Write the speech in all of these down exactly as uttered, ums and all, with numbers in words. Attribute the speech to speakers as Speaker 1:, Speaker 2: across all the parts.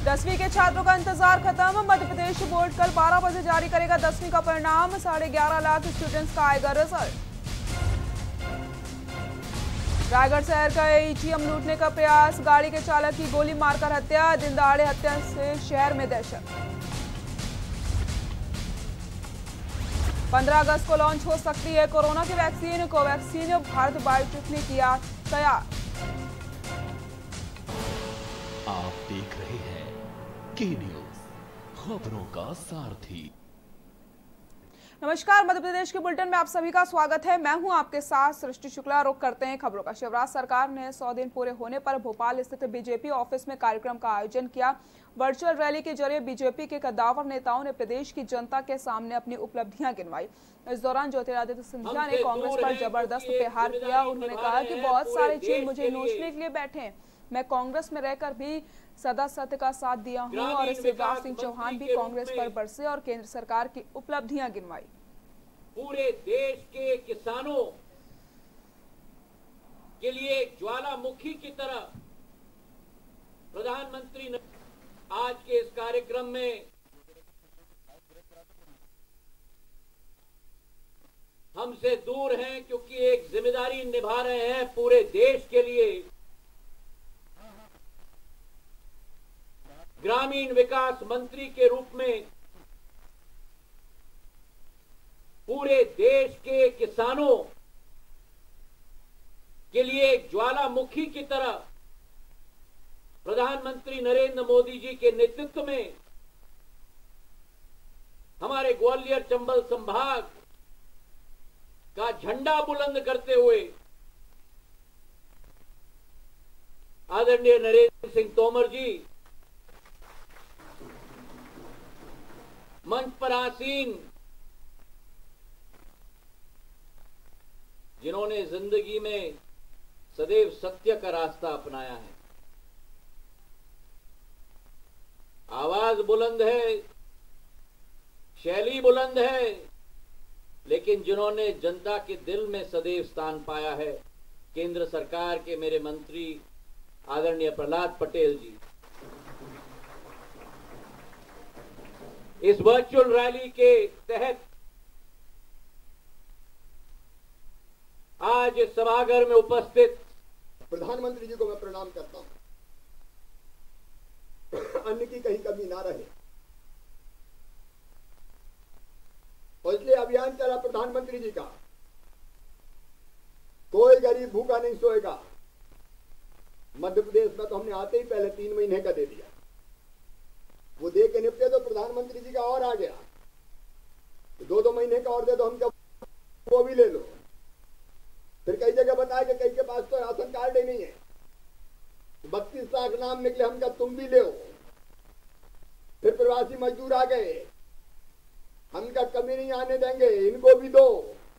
Speaker 1: दसवीं के छात्रों का इंतजार खत्म। मध्य प्रदेश बोर्ड कल बारह बजे जारी करेगा दसवीं का परिणाम। साढ़े ग्यारह लाख स्टूडेंट्स का आएगा रिजल्ट। रायगढ़ शहर का एटीएम लूटने का प्रयास, गाड़ी के चालक की गोली मारकर हत्या। दिन दहाड़े हत्या से शहर में दहशत। पंद्रह अगस्त को लॉन्च हो सकती है कोरोना की वैक्सीन। कोवैक्सीन भारत बायोटेक ने किया तैयार।
Speaker 2: आप देख रहे हैं के न्यूज, खबरों का सारथी।
Speaker 1: नमस्कार, मध्य प्रदेश के बुलेटिन में आप सभी का स्वागत है। मैं हूं आपके साथ सृष्टि शुक्ला। रुक करते हैं खबरों का। शिवराज सरकार ने सौ दिन पूरे होने पर भोपाल स्थित बीजेपी ऑफिस में कार्यक्रम का आयोजन किया। वर्चुअल रैली के जरिए बीजेपी के कद्दावर नेताओं ने प्रदेश की जनता के सामने अपनी उपलब्धियां गिनवाई। इस दौरान ज्योतिरादित्य सिंधिया ने कांग्रेस पर जबरदस्त प्रहार किया। उन्होंने कहा कि बहुत सारे चील मुझे नोचने के लिए बैठे हैं। मैं कांग्रेस में रहकर भी सदा सत्य का साथ दिया हूं और शिवराज सिंह चौहान भी कांग्रेस पर बरसे और केंद्र सरकार की उपलब्धियां गिनवाई।
Speaker 3: पूरे देश के किसानों के लिए ज्वालामुखी की तरह प्रधानमंत्री ने आज के इस कार्यक्रम में हमसे दूर हैं, क्योंकि एक जिम्मेदारी निभा रहे हैं पूरे देश के लिए। ग्रामीण विकास मंत्री के रूप में पूरे देश के किसानों के लिए ज्वालामुखी की तरह प्रधानमंत्री नरेंद्र मोदी जी के नेतृत्व में हमारे ग्वालियर चंबल संभाग का झंडा बुलंद करते हुए आदरणीय नरेंद्र सिंह तोमर जी मंच पर आसीन, जिन्होंने जिंदगी में सदैव सत्य का रास्ता अपनाया है। आवाज बुलंद है, शैली बुलंद है, लेकिन जिन्होंने जनता के दिल में सदैव स्थान पाया है, केंद्र सरकार के मेरे मंत्री आदरणीय प्रहलाद पटेल जी। इस वर्चुअल रैली के तहत आज सभागार में उपस्थित
Speaker 4: प्रधानमंत्री जी को मैं प्रणाम करता हूं। अन्न की कहीं कमी ना रहे, और इसलिए अभियान चला प्रधानमंत्री जी का, कोई गरीब भूखा नहीं सोएगा। मध्य प्रदेश में तो हमने आते ही पहले तीन महीने का दे दिया, वो दे के निपटे तो प्रधानमंत्री जी का और आ गया, तो दो दो महीने का और दे दो, हम क्या वो भी ले लो। फिर कई जगह बताया कि कई के पास तो राशन कार्ड ही नहीं है, बत्तीस लाख नाम निकले, हम क्या तुम भी ले। फिर प्रवासी मजदूर आ गए, हम क्या कमी नहीं आने देंगे, इनको भी दो।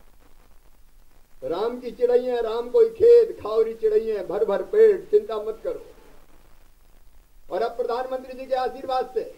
Speaker 4: राम की चिड़ैया, राम कोई खेत, खाओरी चिड़ैया, भर भर पेट, चिंता मत करो। और अब प्रधानमंत्री जी के आशीर्वाद से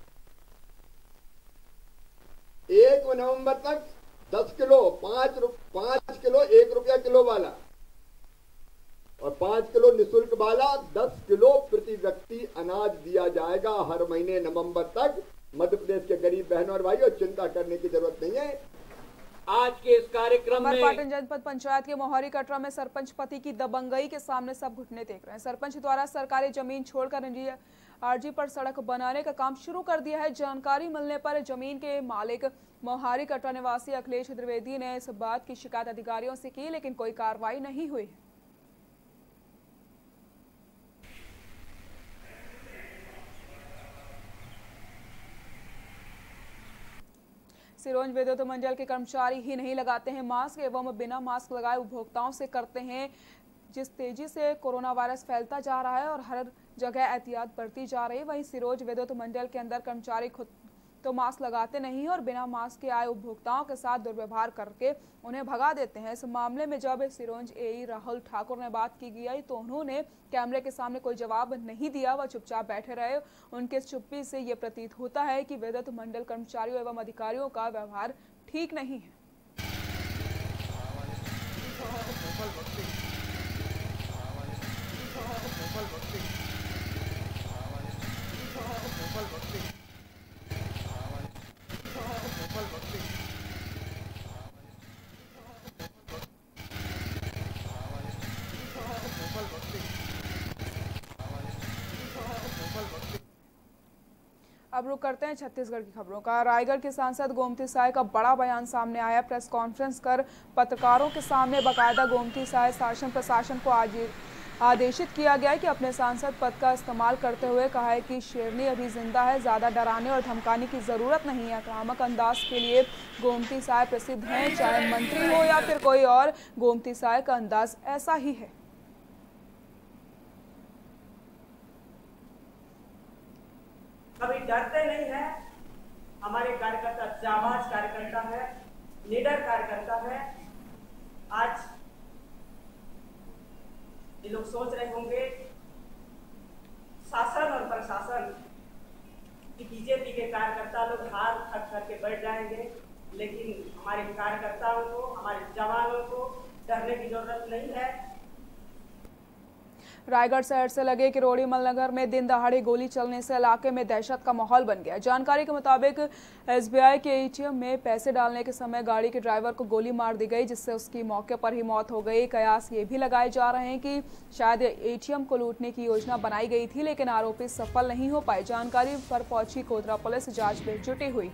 Speaker 4: एक नवंबर तक दस किलो, पांच पांच किलो एक रुपया किलो वाला और पांच किलो निःशुल्क वाला दस किलो प्रति व्यक्ति अनाज दिया जाएगा हर महीने नवंबर तक। मध्य प्रदेश के गरीब बहनों और भाइयों, चिंता करने की जरूरत नहीं है।
Speaker 3: आज के इस कार्यक्रम में
Speaker 1: पाटन जनपद पंचायत के मोहारी कटरा में सरपंच पति की दबंगई के सामने सब घुटने टेक रहे हैं। सरपंच द्वारा सरकारी जमीन छोड़कर निजी आरजी पर सड़क बनाने का काम शुरू कर दिया है। जानकारी मिलने पर जमीन के मालिक मोहारी कटरा निवासी अखिलेश द्विवेदी ने इस बात की शिकायत अधिकारियों से की, लेकिन कोई कार्रवाई नहीं हुई। सिरोंज विद्युत मंडल के कर्मचारी ही नहीं लगाते हैं मास्क एवं बिना मास्क लगाए उपभोक्ताओं से करते हैं। जिस तेजी से कोरोना वायरस फैलता जा रहा है और हर जगह एहतियात बरती जा रही है, वहीं सिरोंज विद्युत मंडल के अंदर कर्मचारी खुद तो मास्क लगाते नहीं और बिना मास्क के आए उपभोक्ताओं के साथ दुर्व्यवहार करके उन्हें भगा देते हैं। इस मामले में जब सिरोंज एई राहुल ठाकुर ने बात की गई तो उन्होंने कैमरे के सामने कोई जवाब नहीं दिया, वह चुपचाप बैठे रहे। उनके चुप्पी से ये प्रतीत होता है कि विद्युत मंडल कर्मचारियों एवं अधिकारियों का व्यवहार ठीक नहीं है। अब रुक करते हैं छत्तीसगढ़ की खबरों का। रायगढ़ के सांसद गोमती साय का बड़ा बयान सामने आया। प्रेस कॉन्फ्रेंस कर पत्रकारों के सामने बाकायदा गोमती साय शासन प्रशासन को आज आदेशित किया गया है कि अपने सांसद पद का इस्तेमाल करते हुए कहा है कि शेरनी अभी जिंदा है, ज़्यादा डराने और धमकाने की ज़रूरत नहीं है। आक्रामक अंदाज के लिए गोमती साय प्रसिद्ध हैं, चाहे मंत्री हो या फिर कोई और, गोमती साय का अंदाज ऐसा ही है।
Speaker 5: कभी डरते नहीं है। हमारे कार्यकर्ता जाबाज कार्यकर्ता है, निडर कार्यकर्ता है। आज ये लोग सोच रहे होंगे शासन और प्रशासन की बीजेपी के कार्यकर्ता लोग हाथ थक करके बैठ जाएंगे, लेकिन हमारे कार्यकर्ताओं को, हमारे जवानों को डरने की जरूरत नहीं है।
Speaker 1: रायगढ़ शहर से लगे किरोड़ी मलनगर में दिन दहाड़े गोली चलने से इलाके में दहशत का माहौल बन गया। जानकारी के मुताबिक एसबीआई के एटीएम में पैसे डालने के समय गाड़ी के ड्राइवर को गोली मार दी गई, जिससे उसकी मौके पर ही मौत हो गई। कयास ये भी लगाए जा रहे हैं कि शायद एटीएम को लूटने की योजना बनाई गई थी, लेकिन आरोपी सफल नहीं हो पाए। जानकारी पर पहुंची कोतरा पुलिस जांच में जुटी हुई।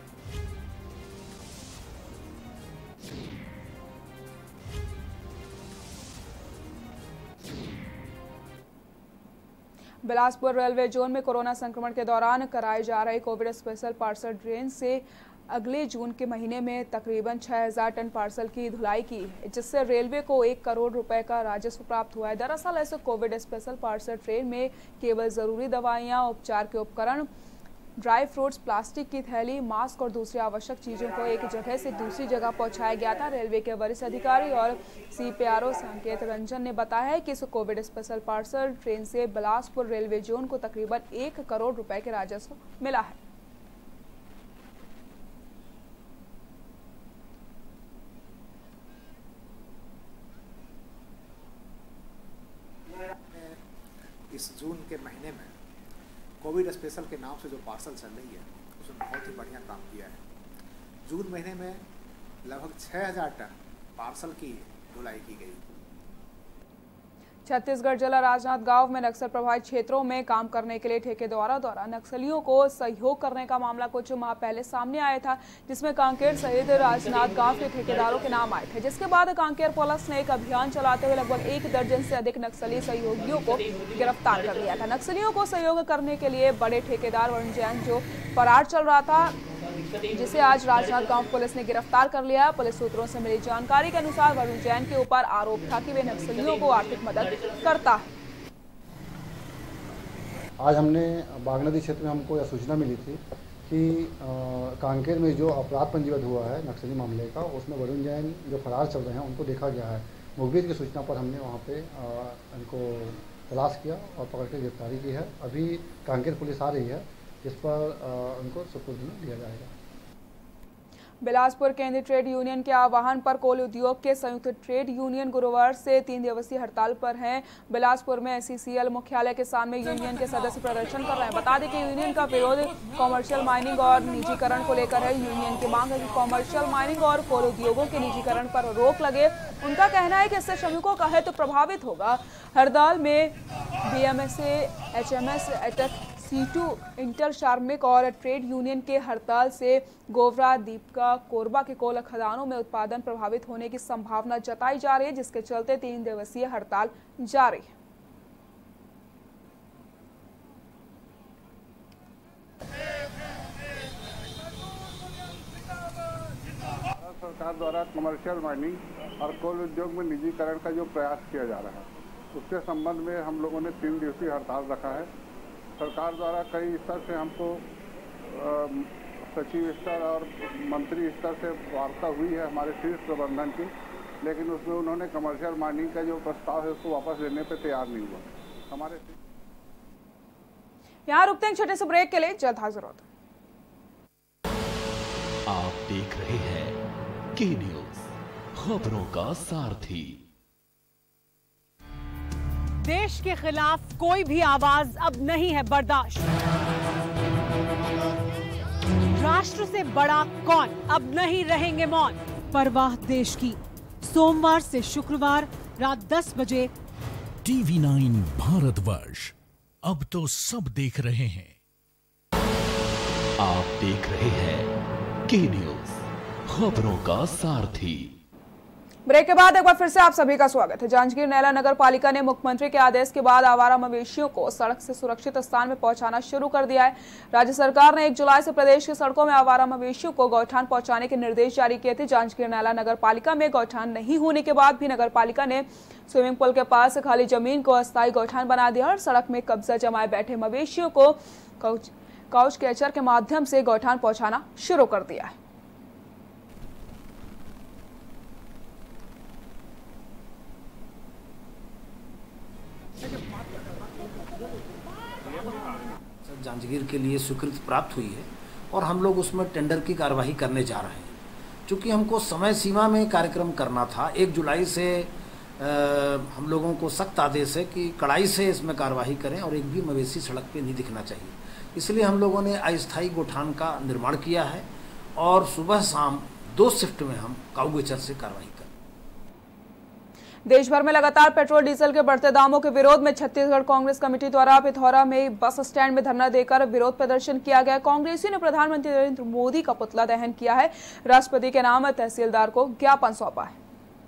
Speaker 1: बिलासपुर रेलवे जोन में कोरोना संक्रमण के दौरान कराए जा रहे कोविड स्पेशल पार्सल ट्रेन से अगले जून के महीने में तकरीबन छह हज़ार टन पार्सल की ढुलाई की, जिससे रेलवे को एक करोड़ रुपए का राजस्व प्राप्त हुआ है। दरअसल ऐसे कोविड स्पेशल पार्सल ट्रेन में केवल जरूरी दवाइयां, उपचार के उपकरण, ड्राई फ्रूट्स, प्लास्टिक की थैली, मास्क और दूसरी आवश्यक चीजों को एक जगह से दूसरी जगह पहुंचाया गया था। रेलवे के वरिष्ठ अधिकारी और सीपीआरओ संकेत रंजन ने बताया है कि इस कोविड स्पेशल पार्सल ट्रेन से बिलासपुर रेलवे जोन को तकरीबन एक करोड़ रुपए के राजस्व मिला है।
Speaker 6: इस जून के महीने में कोविड स्पेशल के नाम से जो पार्सल चल रही है उसमें बहुत ही बढ़िया काम किया है। जून महीने में लगभग छह हज़ार टन पार्सल की ढुलाई की गई।
Speaker 1: छत्तीसगढ़ जिला राजनांदगांव में नक्सल प्रभावित क्षेत्रों में काम करने के लिए ठेकेदारों द्वारा नक्सलियों को सहयोग करने का मामला कुछ माह पहले सामने आया था, जिसमें कांकेर सहित राजनांदगांव के ठेकेदारों के नाम आए थे। जिसके बाद कांकेर पुलिस ने एक अभियान चलाते हुए लगभग एक दर्जन से अधिक नक्सली सहयोगियों को गिरफ्तार कर लिया था। नक्सलियों को सहयोग करने के लिए बड़े ठेकेदार वरुण जैन जो फरार चल रहा था, जिसे आज राजनांदगांव पुलिस ने गिरफ्तार कर लिया। पुलिस सूत्रों से मिली जानकारी के अनुसार वरुण जैन के ऊपर आरोप था कि वे नक्सलियों को आर्थिक मदद करता है।
Speaker 7: आज हमने बागनदी क्षेत्र में हमको यह सूचना मिली थी कि कांकेर में जो अपराध पंजीबद्ध हुआ है नक्सली मामले का, उसमें वरुण जैन जो फरार चल रहे हैं उनको देखा गया है। मुखबिर की सूचना पर हमने वहाँ पे इनको तलाश किया और पकड़ के गिरफ्तारी की है। अभी कांकेर पुलिस आ रही है, जिस पर उनको सुपुर्द में दिया जाएगा।
Speaker 1: बिलासपुर केंद्रीय ट्रेड यूनियन के आह्वान पर कोल उद्योग के संयुक्त ट्रेड यूनियन गुरुवार से तीन दिवसीय हड़ताल पर हैं। बिलासपुर में एससीसीएल मुख्यालय के सामने यूनियन के सदस्य प्रदर्शन कर रहे हैं। बता दें कि यूनियन का विरोध कॉमर्शियल माइनिंग और निजीकरण को लेकर है। यूनियन की मांग है कि कॉमर्शियल माइनिंग और कोल उद्योगों के निजीकरण पर रोक लगे। उनका कहना है कि इससे श्रमिकों का हित प्रभावित होगा। हड़ताल में बीएमएसए, एचएमएस, एटक, सीटू, इंटर श्रमिक और ट्रेड यूनियन के हड़ताल से गोवरा, दीपका, कोरबा के कोल खदानों में उत्पादन प्रभावित होने की संभावना जताई जा रही है, जिसके चलते तीन दिवसीय हड़ताल जारी है।
Speaker 8: भारत सरकार द्वारा कमर्शियल माइनिंग और कोल उद्योग में निजीकरण का जो प्रयास किया जा रहा है, उसके संबंध में हम लोगों ने तीन दिवसीय हड़ताल रखा है। सरकार द्वारा कई स्तर से हमको सचिव स्तर और मंत्री स्तर से वार्ता हुई है हमारे शीर्ष प्रबंधन की, लेकिन उसमें उन्होंने कमर्शियल माइनिंग का जो प्रस्ताव है उसको वापस लेने पे तैयार नहीं हुआ। हमारे
Speaker 1: यहाँ रुकते हैं छोटे से ब्रेक के लिए, जल्द हाजिर होते हैं।
Speaker 2: आप देख रहे हैं के न्यूज, खबरों का सारथी।
Speaker 9: देश के खिलाफ कोई भी आवाज अब नहीं है बर्दाश्त। राष्ट्र से बड़ा कौन, अब नहीं रहेंगे मौन। परवाह देश की, सोमवार से शुक्रवार रात दस बजे
Speaker 10: टीवी नाइन भारतवर्ष, अब तो सब देख रहे हैं।
Speaker 2: आप देख रहे हैं के न्यूज, खबरों का सारथी।
Speaker 1: ब्रेक के बाद एक बार फिर से आप सभी का स्वागत है। जांजगीर नैला नगर पालिका ने मुख्यमंत्री के आदेश के बाद आवारा मवेशियों को सड़क से सुरक्षित स्थान में पहुंचाना शुरू कर दिया है। राज्य सरकार ने एक जुलाई से प्रदेश की सड़कों में आवारा मवेशियों को गौठान पहुंचाने के निर्देश जारी किए थे। जांजगीर नैला नगर पालिका में गौठान नहीं होने के बाद भी नगर पालिका ने स्विमिंग पूल के पास खाली जमीन को अस्थायी गौठान बना दिया और सड़क में कब्जा जमाए बैठे मवेशियों को काउच काउच कैचर के माध्यम से गौठान पहुंचाना शुरू कर दिया है।
Speaker 10: जांजगीर के लिए स्वीकृति प्राप्त हुई है और हम लोग उसमें टेंडर की कार्यवाही करने जा रहे हैं। चूँकि हमको समय सीमा में कार्यक्रम करना था, एक जुलाई से आ, हम लोगों को सख्त आदेश है कि कड़ाई से इसमें कार्यवाही करें और एक भी मवेशी सड़क पे नहीं दिखना चाहिए। इसलिए हम लोगों ने अस्थायी गौठान का निर्माण किया है और सुबह शाम दो शिफ्ट में हम काउगेचर से कार्रवाई करें।
Speaker 1: देश भर में लगातार पेट्रोल डीजल के बढ़ते दामों के विरोध में छत्तीसगढ़ कांग्रेस कमेटी द्वारा पिथौरा में बस स्टैंड में धरना देकर विरोध प्रदर्शन किया गया। कांग्रेसियों ने प्रधानमंत्री नरेंद्र मोदी का पुतला दहन किया है। राष्ट्रपति के नाम तहसीलदार को ज्ञापन सौंपा है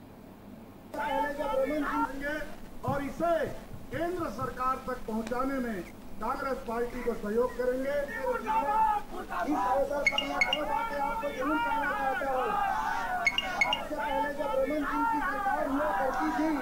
Speaker 11: और इसे केंद्र सरकार तक पहुंचाने में कांग्रेस पार्टी को सहयोग करेंगे। इस अवसर पर मैं दो बातें आपको जरूर कहना चाहता हूँ। सबसे पहले जब रमन सिंह की सरकार हुआ करती थी,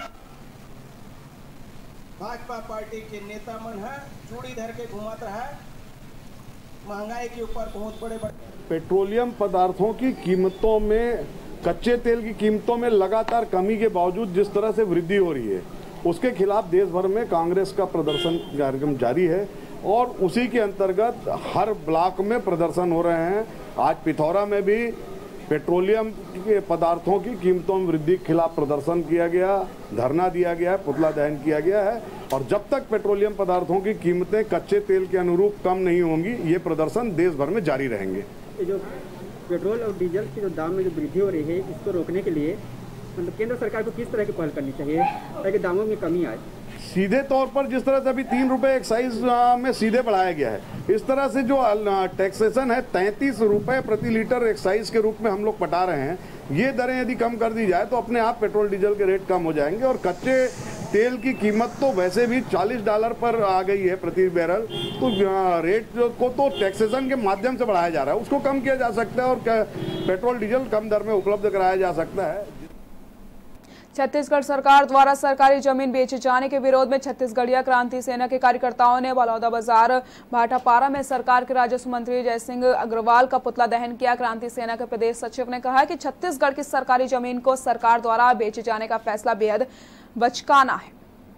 Speaker 11: भाजपा पार्टी के नेता मन है चूड़ी धर के घुमाता है, महंगाई के ऊपर बहुत बड़े बड़े
Speaker 8: पेट्रोलियम पदार्थों की कीमतों में, कच्चे तेल की कीमतों में लगातार कमी के बावजूद जिस तरह से वृद्धि हो रही है, उसके खिलाफ देश भर में कांग्रेस का प्रदर्शन कार्यक्रम जारी है और उसी के अंतर्गत हर ब्लॉक में प्रदर्शन हो रहे हैं। आज पिथौरा में भी पेट्रोलियम के पदार्थों की कीमतों में वृद्धि के खिलाफ प्रदर्शन किया गया, धरना दिया गया है, पुतला दहन किया गया है और जब तक पेट्रोलियम पदार्थों की कीमतें कच्चे तेल के अनुरूप कम नहीं होंगी, ये प्रदर्शन देश भर में जारी रहेंगे।
Speaker 12: जो पेट्रोल और डीजल के जो दाम में जो वृद्धि हो रही है, इसको रोकने के लिए मतलब केंद्र सरकार को किस तरह की पहल करनी चाहिए ताकि दामों में कमी आए?
Speaker 8: सीधे तौर पर जिस तरह से अभी तीन रुपए एक्साइज में सीधे बढ़ाया गया है, इस तरह से जो टैक्सेशन है तैंतीस रुपए प्रति लीटर एक्साइज के रूप में हम लोग पटा रहे हैं, ये दरें यदि कम कर दी जाए तो अपने आप पेट्रोल डीजल के रेट कम हो जाएंगे और कच्चे तेल की कीमत तो वैसे भी चालीस डॉलर पर आ गई है प्रति बैरल, तो रेट को तो टैक्सेशन के माध्यम से बढ़ाया जा रहा है, उसको कम किया जा सकता है और पेट्रोल डीजल कम दर में उपलब्ध कराया जा सकता है।
Speaker 1: छत्तीसगढ़ सरकार द्वारा सरकारी जमीन बेचे जाने के विरोध में छत्तीसगढ़िया क्रांति सेना के कार्यकर्ताओं ने बलौदाबाजार भाटापारा में सरकार के राजस्व मंत्री जयसिंह अग्रवाल का पुतला दहन किया। क्रांति सेना के प्रदेश सचिव ने कहा कि छत्तीसगढ़ की सरकारी जमीन को सरकार द्वारा बेचे जाने का फैसला बेहद बचकाना है।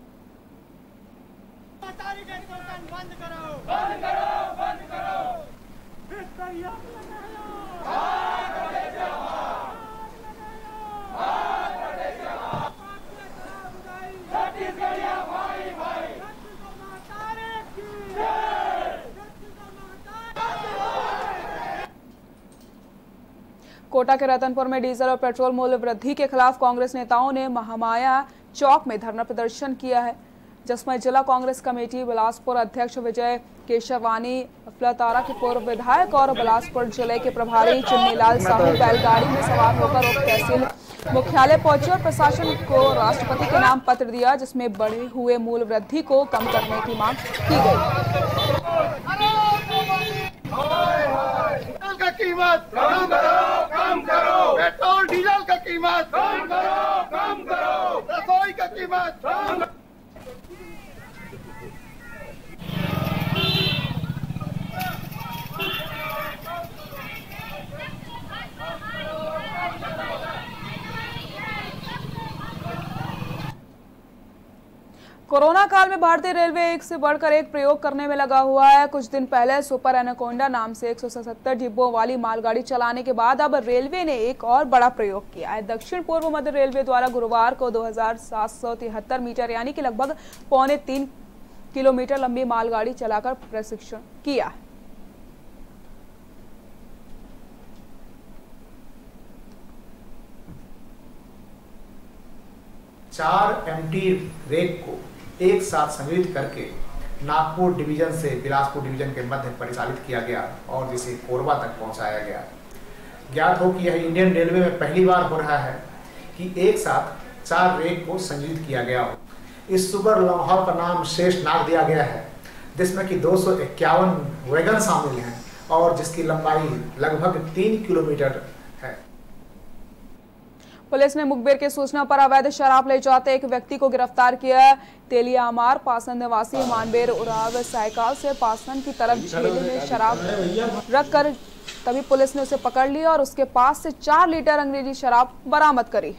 Speaker 1: कोटा के रतनपुर में डीजल और पेट्रोल मूल्य वृद्धि के खिलाफ कांग्रेस नेताओं ने महामाया चौक में धरना प्रदर्शन किया है, जिसमें जिला कांग्रेस कमेटी बिलासपुर अध्यक्ष विजय केशवानी, अफलातारा के पूर्व विधायक और बिलासपुर जिले के प्रभारी चुन्नीलाल साहू बैलगाड़ी में सवार होकर उप तहसील मुख्यालय पहुंचे और प्रशासन को राष्ट्रपति के नाम पत्र दिया, जिसमें बढ़े हुए मूल्य वृद्धि को कम करने की मांग की गई।
Speaker 11: का कीमत कम करो, कम करो, पेट्रोल डीजल का कीमत कम करो, कम करो, रसोई का कीमत कम करो।
Speaker 1: कोरोना काल में भारतीय रेलवे एक से बढ़कर एक प्रयोग करने में लगा हुआ है। कुछ दिन पहले सुपर एनाकोंडा नाम से एक सौ सत्तर डिब्बों वाली मालगाड़ी चलाने के बाद अब रेलवे ने एक और बड़ा प्रयोग किया है। दक्षिण पूर्व मध्य रेलवे द्वारा गुरुवार को दो हजार सात सौ तिहत्तर मीटर यानी कि लगभग पौने तीन किलोमीटर लंबी मालगाड़ी चलाकर प्रशिक्षण किया है।
Speaker 6: चार एम्प्टी रेक को एक साथ सम्मिलित करके नागपुर डिवीजन से बिलासपुर डिवीजन के मध्य परिचालित किया गया और जिसे कोरबा तक पहुंचाया गया। ज्ञात हो कि यह इंडियन रेलवे में पहली बार हो रहा है कि एक साथ चार रेक को संयोजित किया गया हो। इस सुपर लॉन्ग हॉल का नाम शेष नाग दिया गया है, जिसमें कि दो सौ इक्यावन वैगन शामिल हैं और जिसकी लंबाई लगभग तीन किलोमीटर है।
Speaker 1: पुलिस ने मुखबिर की सूचना पर अवैध शराब ले जाते एक व्यक्ति को गिरफ्तार किया। तेलियामार पासन निवासी मानवेर उराव साइकिल से पासन की तरफ झेले में शराब रखकर तभी पुलिस ने उसे पकड़ लिया और उसके पास से चार लीटर अंग्रेजी शराब बरामद करी।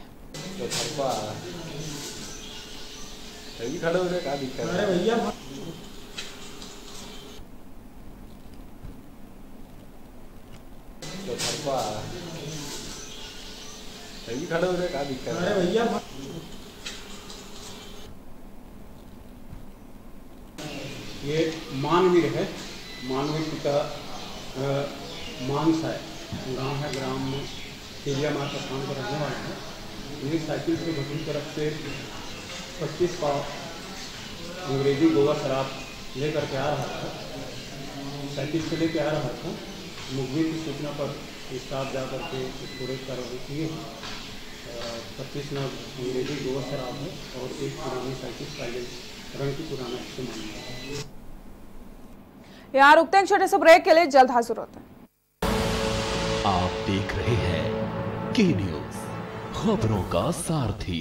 Speaker 13: ये मानवीर है, मानवीर पिता मानस है, गांव है, ग्राम में तेलियामार का स्थान पर रहने वाला है। मेरी साइकिल से दूसरी तरफ से पच्चीस पाव अंग्रेजी गोवा शराब लेकर के आ रहा था। साइकिल से लेके आ रहा था। मुखबिर की सूचना पर स्टाफ जा करके इसको रेड कार्रवाई किए हैं। पच्चीस नग अंग्रेजी गोवा शराब है और एक पुरानी साइकिल साइलेंस रंग की पुराना इस्तेमाल है।
Speaker 1: यहाँ रुकते हैं छोटे से ब्रेक के लिए, जल्द हाजिर होते हैं।
Speaker 2: आप देख रहे हैं के न्यूज, खबरों का सारथी।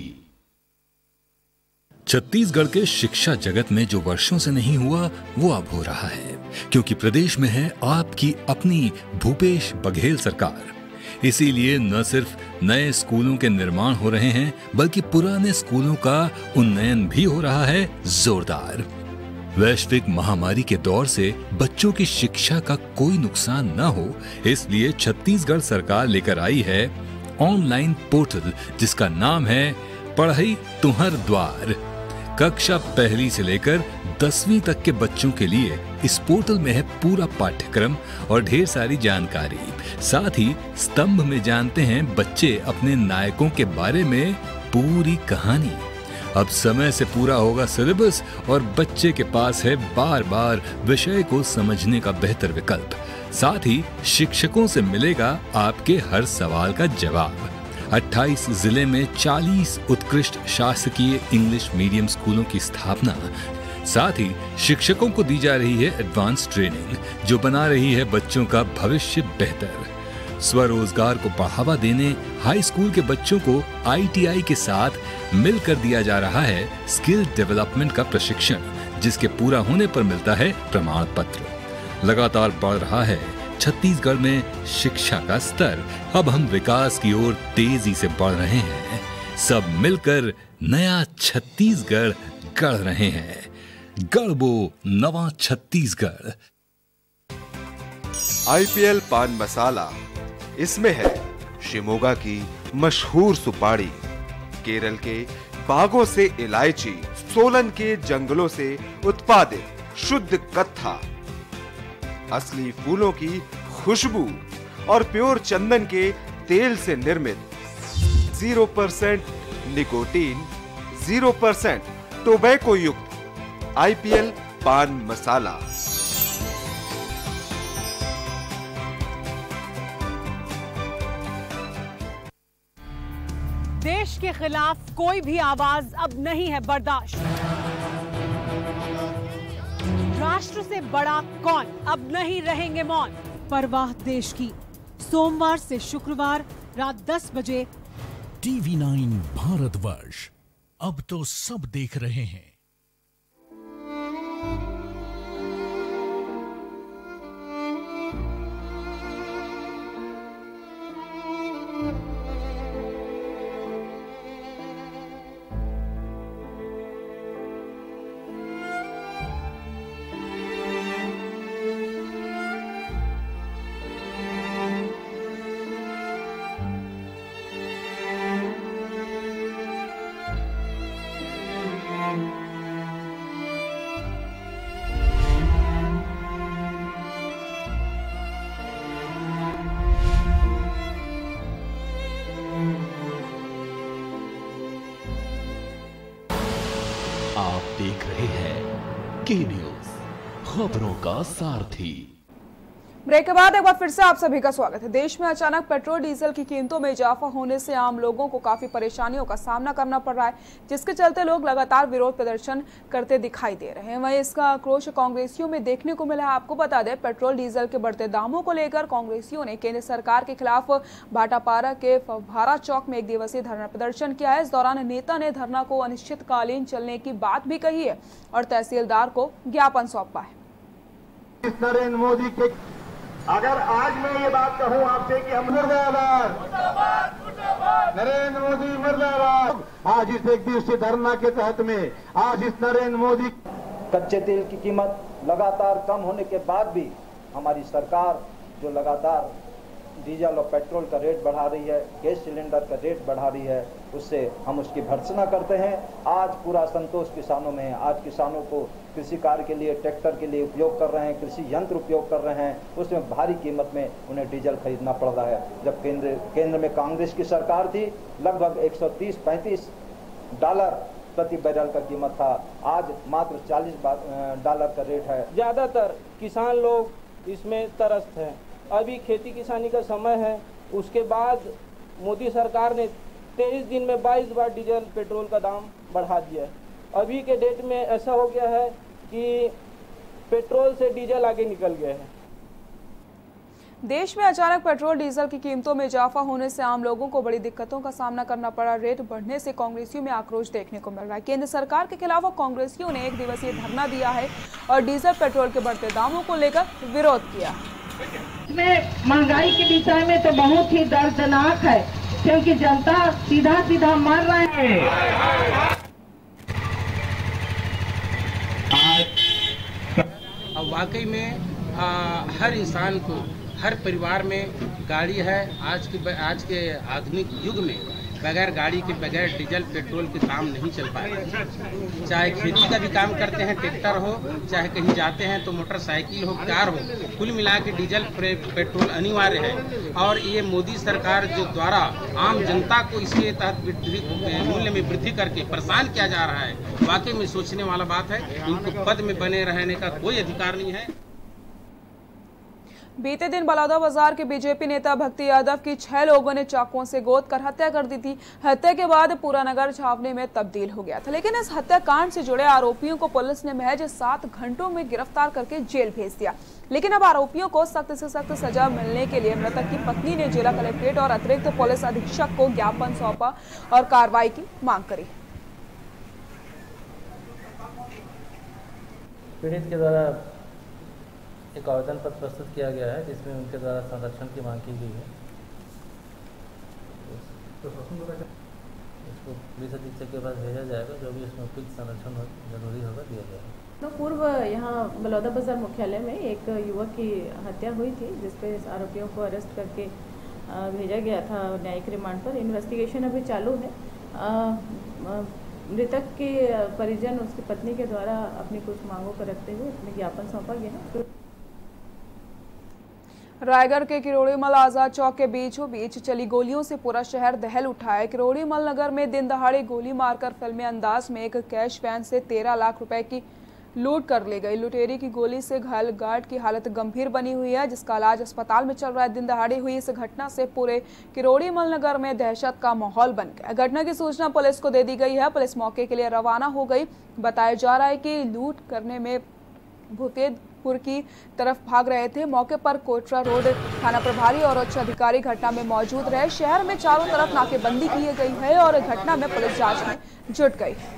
Speaker 14: छत्तीसगढ़ के शिक्षा जगत में जो वर्षों से नहीं हुआ वो अब हो रहा है, क्योंकि प्रदेश में है आपकी अपनी भूपेश बघेल सरकार। इसीलिए न सिर्फ नए स्कूलों के निर्माण हो रहे हैं, बल्कि पुराने स्कूलों का उन्नयन भी हो रहा है जोरदार। वैश्विक महामारी के दौर से बच्चों की शिक्षा का कोई नुकसान न हो, इसलिए छत्तीसगढ़ सरकार लेकर आई है ऑनलाइन पोर्टल, जिसका नाम है पढ़ई तुहर द्वार। कक्षा पहली से लेकर दसवीं तक के बच्चों के लिए इस पोर्टल में है पूरा पाठ्यक्रम और ढेर सारी जानकारी। साथ ही स्तंभ में जानते हैं बच्चे अपने नायकों के बारे में पूरी कहानी। अब समय से पूरा होगा सिलेबस और बच्चे के पास है बार बार विषय को समझने का बेहतर विकल्प। साथ ही शिक्षकों से मिलेगा आपके हर सवाल का जवाब। अट्ठाईस जिले में चालीस उत्कृष्ट शासकीय इंग्लिश मीडियम स्कूलों की स्थापना। साथ ही शिक्षकों को दी जा रही है एडवांस ट्रेनिंग, जो बना रही है बच्चों का भविष्य बेहतर। स्वरोजगार को बढ़ावा देने हाई स्कूल के बच्चों को आई टी आई के साथ मिलकर दिया जा रहा है स्किल डेवलपमेंट का प्रशिक्षण, जिसके पूरा होने पर मिलता है प्रमाण पत्र। लगातार बढ़ रहा है छत्तीसगढ़ में शिक्षा का स्तर। अब हम विकास की ओर तेजी से बढ़ रहे हैं। सब मिलकर नया छत्तीसगढ़ गढ़ रहे हैं। गढ़बो नवा छत्तीसगढ़।
Speaker 15: आई पी एल पान मसाला, इसमें है शिमोगा की मशहूर सुपारी, केरल के बागों से इलायची, सोलन के जंगलों से उत्पादित शुद्ध कत्था, असली फूलों की खुशबू और प्योर चंदन के तेल से निर्मित, zero percent nicotine, zero percent tobacco युक्त आई पी एल पान मसाला।
Speaker 9: देश के खिलाफ कोई भी आवाज अब नहीं है बर्दाश्त। राष्ट्र से बड़ा कौन, अब नहीं रहेंगे मौन। परवाह देश की, सोमवार से शुक्रवार रात दस बजे
Speaker 2: टीवी नाइन भारतवर्ष। अब तो सब देख रहे हैं। आप देख रहे हैं के न्यूज, खबरों का सारथी।
Speaker 1: ब्रेक के बाद एक बार फिर से आप सभी का स्वागत है। देश में अचानक पेट्रोल डीजल की कीमतों में इजाफा होने से आम लोगों को काफी परेशानियों का सामना करना पड़ रहा है, जिसके चलते लोग लगातार विरोध प्रदर्शन करते दिखाई दे रहे हैं। वहीं इसका आक्रोश कांग्रेसियों में देखने को मिला है। आपको बता दें, पेट्रोल डीजल के बढ़ते दामों को लेकर कांग्रेसियों ने केंद्र सरकार के खिलाफ भाटापारा के फव्वारा चौक में एक दिवसीय धरना प्रदर्शन किया है। इस दौरान नेता ने धरना को अनिश्चितकालीन चलने की बात भी कही है और तहसीलदार को ज्ञापन सौंपा है।
Speaker 11: नरेंद्र मोदी के अगर आज मैं ये बात कहूं आपसे कि हम मुर्दाबाद नरेंद्र मोदी मुर्दाबाद, आज इस एक दिवसीय धरना के तहत में आज इस नरेंद्र मोदी
Speaker 16: कच्चे तेल की कीमत लगातार कम होने के बाद भी हमारी सरकार जो लगातार डीजल और पेट्रोल का रेट बढ़ा रही है, गैस सिलेंडर का रेट बढ़ा रही है, उससे हम उसकी भर्त्सना करते हैं। आज पूरा संतोष किसानों में है। आज किसानों को कृषि कार्य के लिए ट्रैक्टर के लिए उपयोग कर रहे हैं, कृषि यंत्र उपयोग कर रहे हैं, उसमें भारी कीमत में उन्हें डीजल खरीदना पड़ रहा है। जब केंद्र केंद्र में कांग्रेस की सरकार थी, लगभग एक सौ तीस पैंतीस डॉलर प्रति बैरल का कीमत था, आज मात्र चालीस डॉलर का रेट है।
Speaker 17: ज़्यादातर किसान लोग इसमें त्रस्त हैं। अभी खेती किसानी का समय है, उसके बाद मोदी सरकार ने तेईस दिन में बाईस बार डीजल पेट्रोल का दाम बढ़ा दिया है। अभी के डेट में ऐसा हो गया है कि पेट्रोल से डीजल आगे निकल गया है।
Speaker 1: देश में अचानक पेट्रोल डीजल की कीमतों में इजाफा होने से आम लोगों को बड़ी दिक्कतों का सामना करना पड़ा। रेट बढ़ने से कांग्रेसियों में आक्रोश देखने को मिल रहा है। केंद्र सरकार के खिलाफ कांग्रेसियों ने एक दिवसीय धरना दिया है और डीजल पेट्रोल के बढ़ते दामों को लेकर विरोध किया।
Speaker 18: इसमें महंगाई के विषय में तो बहुत ही दर्दनाक है, क्योंकि जनता सीधा सीधा मर रहे हैं।
Speaker 19: अब वाकई में आ, हर इंसान को, हर परिवार में गाड़ी है। आज के आज के आधुनिक युग में बगैर गाड़ी के, बगैर डीजल पेट्रोल के काम नहीं चल पाएगा। चाहे खेती का भी काम करते हैं, ट्रैक्टर हो, चाहे कहीं जाते हैं तो मोटरसाइकिल हो, कार हो, कुल मिला के डीजल पेट्रोल अनिवार्य है। और ये मोदी सरकार जो द्वारा आम जनता को इसके तहत मूल्य में वृद्धि करके परेशान किया जा रहा है, वाकई में सोचने वाला बात है। इनको पद में बने रहने का कोई अधिकार नहीं है।
Speaker 1: बीते दिन बलौदाबाजार के बीजेपी नेता भक्ति यादव की छह लोगों ने चाकुओं से गोद कर हत्या कर दी थी। हत्या के बाद पूरा नगर छावनी में तब्दील हो गया था, लेकिन इस हत्याकांड से जुड़े आरोपियों को पुलिस ने महज सात घंटों में गिरफ्तार करके जेल भेज दिया। लेकिन अब आरोपियों को सख्त से सख्त सजा मिलने के लिए मृतक की पत्नी ने जिला कलेक्ट्रेट और अतिरिक्त पुलिस अधीक्षक को ज्ञापन सौंपा और कार्रवाई की मांग करी।
Speaker 20: पीड़ित के द्वारा एक आवेदन पत्र प्रस्तुत किया गया है, जिसमें उनके द्वारा संरक्षण की मांग की गई है। इसको पुलिस अधीक्षक के पास भेजा जाएगा, जो भी इसमें उपयुक्त संरक्षण जरूरी होगा दिया जाएगा।
Speaker 21: तो पूर्व यहाँ बलौदाबाजार मुख्यालय में एक युवक की हत्या हुई थी, जिसपे आरोपियों को अरेस्ट करके भेजा गया था न्यायिक रिमांड पर। इन्वेस्टिगेशन अभी चालू है। मृतक के परिजन, उसकी पत्नी के द्वारा अपनी कुछ मांगों को रखते हुए अपने ज्ञापन सौंपा गया है।
Speaker 1: रायगढ़ के किरोड़ीमल आजाद चौक के बीचों बीच चली गोलियों से पूरा शहर दहल उठा है। किरोड़ीमल नगर में दिन दहाड़े गोली मारकर फिल्मी अंदाज में एक कैश वैन से तेरह लाख रुपए की लूट कर ले गई। लुटेरी की गोली से घायल गार्ड की हालत गंभीर बनी हुई है, जिसका इलाज अस्पताल में चल रहा है। दिन दहाड़े हुई इस घटना से पूरे किरोड़ीमल नगर में दहशत का माहौल बन गया। घटना की सूचना पुलिस को दे दी गई है। पुलिस मौके के लिए रवाना हो गई। बताया जा रहा है कि लूट करने में भूतेदपुर की तरफ भाग रहे थे। मौके पर कोटरा रोड थाना प्रभारी और उच्च अधिकारी घटना में मौजूद रहे। शहर में चारों तरफ नाकेबंदी की गई है और घटना में पुलिस जांच में जुट गई है।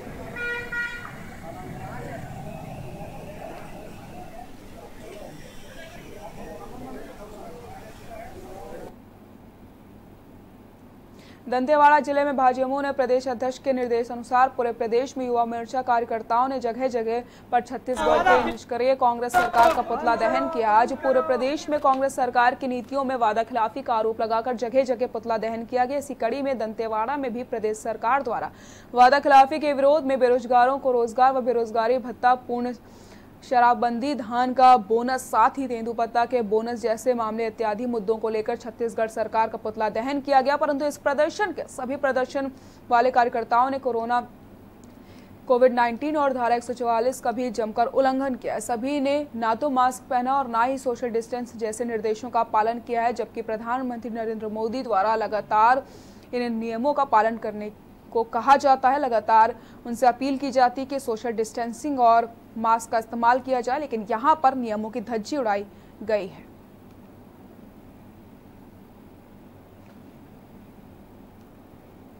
Speaker 1: दंतेवाड़ा जिले में भाजपा ने प्रदेश अध्यक्ष के निर्देश अनुसार पूरे प्रदेश में युवा मोर्चा कार्यकर्ताओं ने जगह जगह पर छत्तीसगढ़ के निष्क्रिय कांग्रेस सरकार का पुतला दहन किया। आज पूरे प्रदेश में कांग्रेस सरकार की नीतियों में वादा खिलाफी का आरोप लगाकर जगह जगह पुतला दहन किया गया। इसी कड़ी में दंतेवाड़ा में भी प्रदेश सरकार द्वारा वादा खिलाफी के विरोध में बेरोजगारों को रोजगार व बेरोजगारी भत्ता, पूर्ण शराबबंदी, धान का बोनस, साथ ही तेंदुपत्ता के बोनस जैसे मामले इत्यादि मुद्दों को लेकर छत्तीसगढ़ सरकार का पुतला दहन किया गया। परंतु इस प्रदर्शन के सभी प्रदर्शन वाले कार्यकर्ताओं ने कोरोना कोविड नाइन्टीन और धारा एक सौ चौवालीस का भी जमकर उल्लंघन किया। सभी ने ना तो मास्क पहना और ना ही सोशल डिस्टेंस जैसे निर्देशों का पालन किया है, जबकि प्रधानमंत्री नरेंद्र मोदी द्वारा लगातार इन नियमों का पालन करने को कहा जाता है। लगातार उनसे अपील की जाती है कि सोशल डिस्टेंसिंग और मास्क का इस्तेमाल किया जाए, लेकिन यहाँ पर नियमों की धज्जी उड़ाई गई है।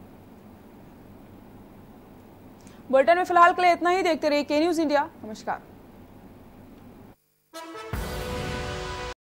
Speaker 1: बुलेटिन में फिलहाल के लिए इतना ही। देखते रहिए के न्यूज़ इंडिया। नमस्कार।